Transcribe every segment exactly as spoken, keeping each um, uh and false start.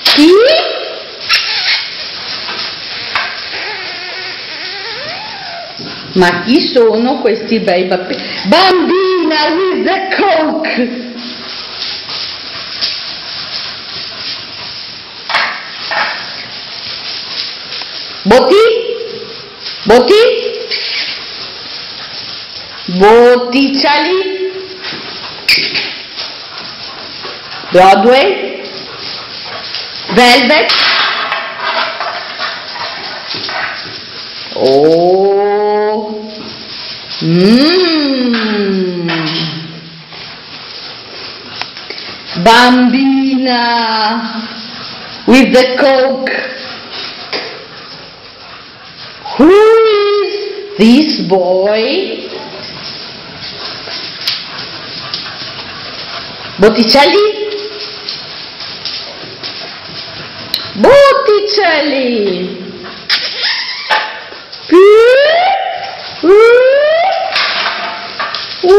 Chi? Ma chi sono questi bei bambini? Bambina with the coke! Botti? Botti? Botticciali? Broadway? Velvet? Oh! Mmm! Bambina with the coke. Who is this boy? Botticelli? Botticelli! Uh, uh,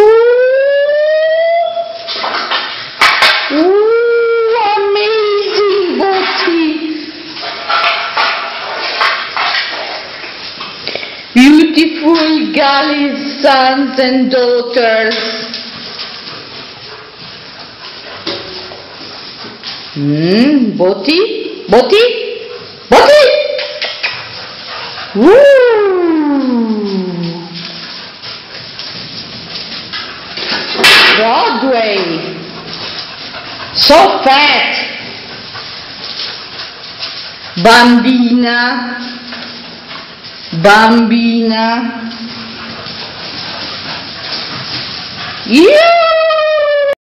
uh, amazing Botti! Beautiful Galli's sons and daughters. Hmm, Botti? Botti? Botti? Woo! Broadway. So fat. Bambina. Bambina. Yeah!